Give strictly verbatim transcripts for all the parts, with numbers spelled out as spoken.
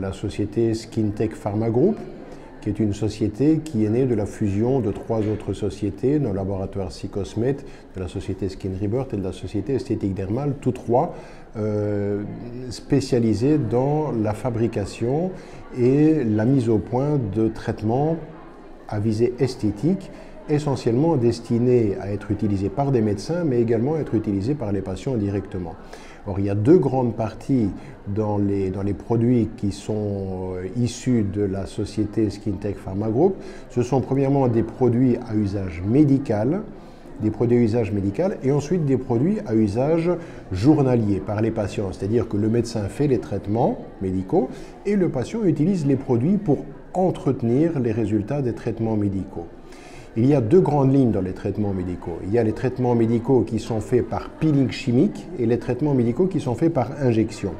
la société SkinTech Pharma Group, qui est une société qui est née de la fusion de trois autres sociétés, le laboratoire Cicosmet, de la société Skin Rebirth et de la société Esthétique Dermale, tous trois euh, spécialisés dans la fabrication et la mise au point de traitements à visée esthétique, essentiellement destinés à être utilisés par des médecins, mais également à être utilisés par les patients directement. Or, il y a deux grandes parties dans les, dans les produits qui sont euh, issus de la société SkinTech Pharma Group. Ce sont premièrement des produits à usage médical, des produits à usage médical, et ensuite des produits à usage journalier par les patients. C'est-à-dire que le médecin fait les traitements médicaux et le patient utilise les produits pour entretenir les résultats des traitements médicaux. Il y a deux grandes lignes dans les traitements médicaux. Il y a les traitements médicaux qui sont faits par peeling chimique et les traitements médicaux qui sont faits par injection.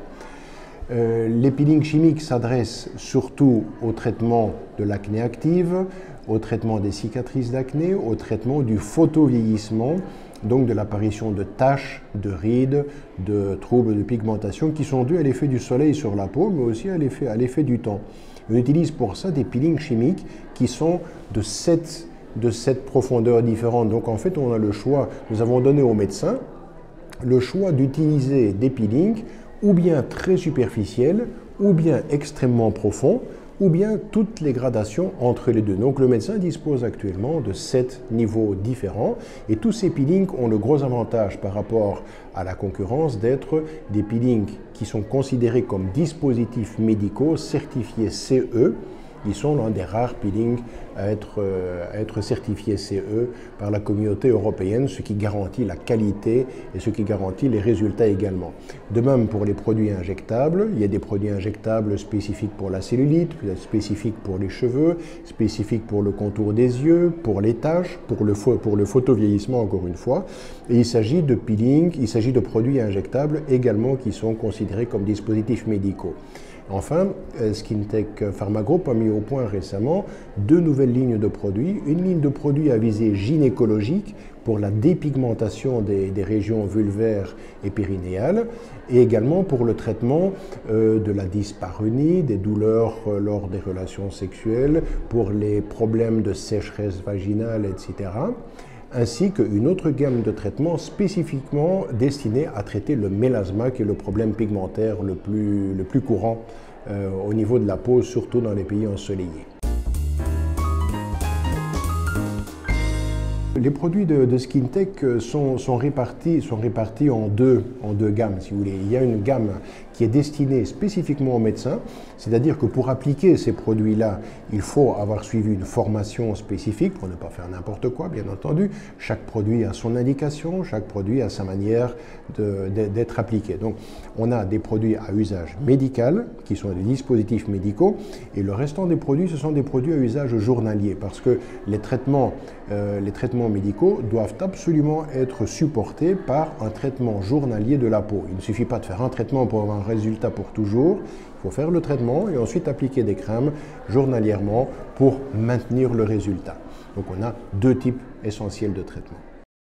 Euh, les peelings chimiques s'adressent surtout au traitement de l'acné active, au traitement des cicatrices d'acné, au traitement du photovieillissement, donc de l'apparition de taches, de rides, de troubles de pigmentation qui sont dus à l'effet du soleil sur la peau, mais aussi à l'effet à l'effet du temps. On utilise pour ça des peelings chimiques qui sont de sept de cette profondeur différente. Donc en fait, on a le choix, nous avons donné aux médecins le choix d'utiliser des peelings ou bien très superficiels, ou bien extrêmement profonds, ou bien toutes les gradations entre les deux. Donc le médecin dispose actuellement de sept niveaux différents et tous ces peelings ont le gros avantage par rapport à la concurrence d'être des peelings qui sont considérés comme dispositifs médicaux certifiés C E. Ils sont l'un des rares peelings à être, euh, à être certifiés C E par la communauté européenne, ce qui garantit la qualité et ce qui garantit les résultats également. De même pour les produits injectables, il y a des produits injectables spécifiques pour la cellulite, spécifiques pour les cheveux, spécifiques pour le contour des yeux, pour les taches, pour le, pour le photovieillissement encore une fois. Et il s'agit de peelings, il s'agit de produits injectables également qui sont considérés comme dispositifs médicaux. Enfin, SkinTech Pharma Group a mis au point récemment deux nouvelles lignes de produits. Une ligne de produits à visée gynécologique pour la dépigmentation des, des régions vulvaires et périnéales et également pour le traitement euh, de la dyspareunie, des douleurs euh, lors des relations sexuelles, pour les problèmes de sécheresse vaginale, et cetera, ainsi qu'une autre gamme de traitements spécifiquement destinés à traiter le mélasma, qui est le problème pigmentaire le plus, le plus courant euh, au niveau de la peau, surtout dans les pays ensoleillés. Les produits de, de SkinTech sont, sont, répartis, sont répartis en deux, en deux gammes, si vous voulez. Il y a une gamme qui est destinée spécifiquement aux médecins, c'est-à-dire que pour appliquer ces produits-là, il faut avoir suivi une formation spécifique pour ne pas faire n'importe quoi, bien entendu. Chaque produit a son indication, chaque produit a sa manière d'être appliqué. Donc, on a des produits à usage médical, qui sont des dispositifs médicaux, et le restant des produits, ce sont des produits à usage journalier, parce que les traitements, euh, les traitements médicaux doivent absolument être supportés par un traitement journalier de la peau. Il ne suffit pas de faire un traitement pour avoir un résultat pour toujours. Il faut faire le traitement et ensuite appliquer des crèmes journalièrement pour maintenir le résultat. Donc on a deux types essentiels de traitements.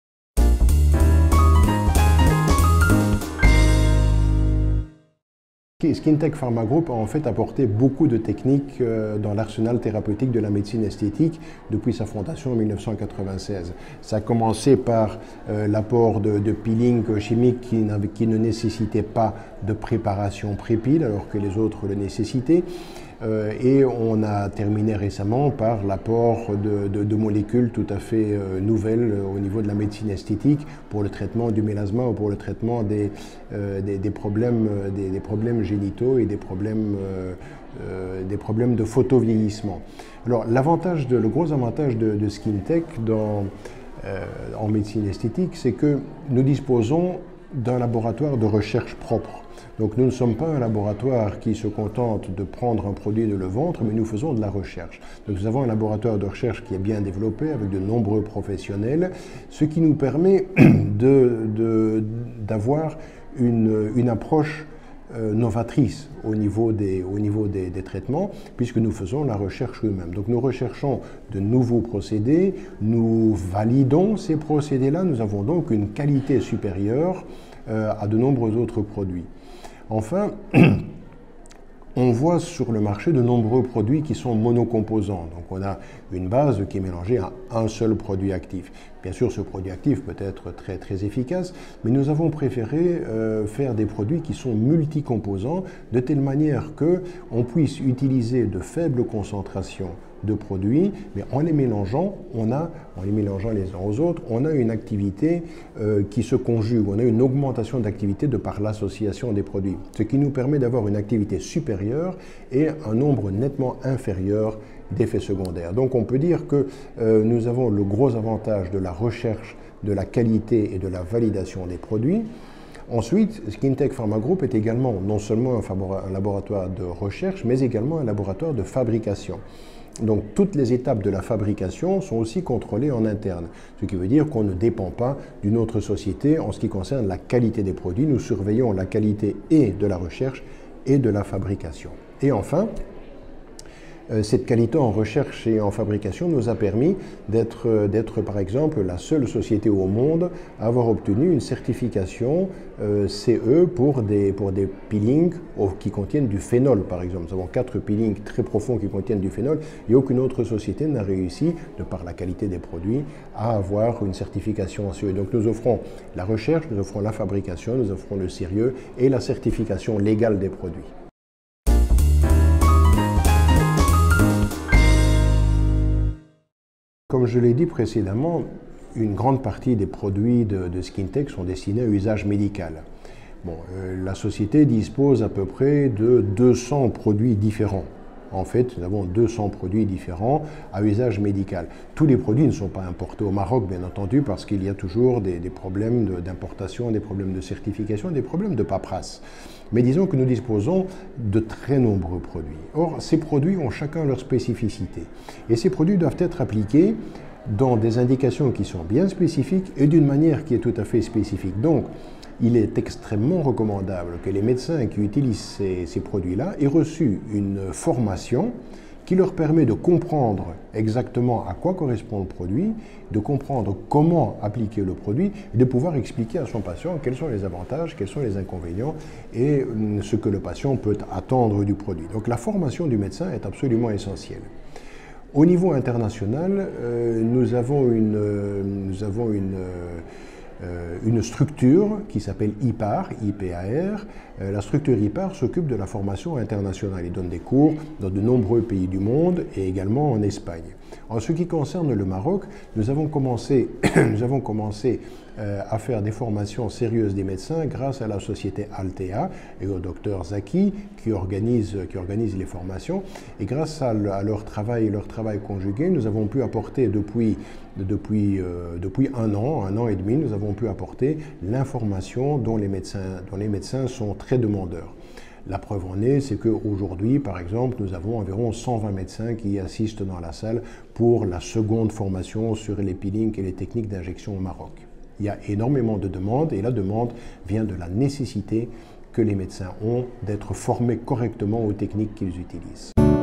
SkinTech Pharma Group a en fait apporté beaucoup de techniques dans l'arsenal thérapeutique de la médecine esthétique depuis sa fondation en mille neuf cent quatre-vingt-seize. Ça a commencé par euh, l'apport de, de peeling chimique qui, qui ne nécessitait pas de préparation pré-peel alors que les autres le nécessitaient. Euh, et on a terminé récemment par l'apport de, de, de molécules tout à fait euh, nouvelles euh, au niveau de la médecine esthétique pour le traitement du mélasma ou pour le traitement des, euh, des, des, problèmes, des, des problèmes génitaux et des problèmes, euh, euh, des problèmes de photovieillissement. Alors l'avantage, le gros avantage de, de SkinTech dans, euh, en médecine esthétique, c'est que nous disposons d'un laboratoire de recherche propre. Donc nous ne sommes pas un laboratoire qui se contente de prendre un produit et de le vendre, mais nous faisons de la recherche. Donc nous avons un laboratoire de recherche qui est bien développé avec de nombreux professionnels, ce qui nous permet d'avoir de, de, une, une approche euh, novatrice au niveau, des, au niveau des, des traitements, puisque nous faisons la recherche nous-mêmes. Donc nous recherchons de nouveaux procédés, nous validons ces procédés-là, nous avons donc une qualité supérieure euh, à de nombreux autres produits. Enfin, on voit sur le marché de nombreux produits qui sont monocomposants. Donc on a une base qui est mélangée à un seul produit actif. Bien sûr, ce produit actif peut être très, très efficace, mais nous avons préféré euh, faire des produits qui sont multicomposants, de telle manière qu'on puisse utiliser de faibles concentrations de produits, mais en les mélangeant, on a, en les mélangeant les uns aux autres, on a une activité euh, qui se conjugue, on a une augmentation d'activité de par l'association des produits, ce qui nous permet d'avoir une activité supérieure et un nombre nettement inférieur d'effets secondaires. Donc on peut dire que euh, nous avons le gros avantage de la recherche, de la qualité et de la validation des produits. Ensuite, Skintech Pharma Group est également non seulement un laboratoire de recherche, mais également un laboratoire de fabrication. Donc toutes les étapes de la fabrication sont aussi contrôlées en interne, ce qui veut dire qu'on ne dépend pas d'une autre société en ce qui concerne la qualité des produits. Nous surveillons la qualité et de la recherche et de la fabrication. Et enfin, cette qualité en recherche et en fabrication nous a permis d'être, d'être par exemple la seule société au monde à avoir obtenu une certification euh, C E pour des, pour des peelings qui contiennent du phénol par exemple. Nous avons quatre peelings très profonds qui contiennent du phénol et aucune autre société n'a réussi, de par la qualité des produits, à avoir une certification en C E. Donc nous offrons la recherche, nous offrons la fabrication, nous offrons le sérieux et la certification légale des produits. Comme je l'ai dit précédemment, une grande partie des produits de, de Skintech sont destinés à usage médical. Bon, euh, la société dispose à peu près de deux cents produits différents. En fait, nous avons deux cents produits différents à usage médical. Tous les produits ne sont pas importés au Maroc, bien entendu, parce qu'il y a toujours des, des problèmes d'importation, des problèmes de certification, des problèmes de paperasse. Mais disons que nous disposons de très nombreux produits. Or, ces produits ont chacun leur spécificité. Et ces produits doivent être appliqués dans des indications qui sont bien spécifiques et d'une manière qui est tout à fait spécifique. Donc, il est extrêmement recommandable que les médecins qui utilisent ces, ces produits-là aient reçu une formation qui leur permet de comprendre exactement à quoi correspond le produit, de comprendre comment appliquer le produit et de pouvoir expliquer à son patient quels sont les avantages, quels sont les inconvénients et ce que le patient peut attendre du produit. Donc la formation du médecin est absolument essentielle. Au niveau international, euh, nous avons une, euh, nous avons une euh, Euh, une structure qui s'appelle I P A R, I P A R. Euh, la structure I P A R s'occupe de la formation internationale. Il donne des cours dans de nombreux pays du monde et également en Espagne. En ce qui concerne le Maroc, nous avons commencé, nous avons commencé euh, à faire des formations sérieuses des médecins grâce à la société Altea et au docteur Zaki qui organise, qui organise les formations. Et grâce à, le, à leur travail, leur travail conjugué, nous avons pu apporter depuis, depuis, euh, depuis un an, un an et demi, nous avons pu apporter l'information dont les médecins, dont les médecins sont très demandeurs. La preuve en est, c'est qu'aujourd'hui, par exemple, nous avons environ cent vingt médecins qui assistent dans la salle pour la seconde formation sur les peelings et les techniques d'injection au Maroc. Il y a énormément de demandes et la demande vient de la nécessité que les médecins ont d'être formés correctement aux techniques qu'ils utilisent.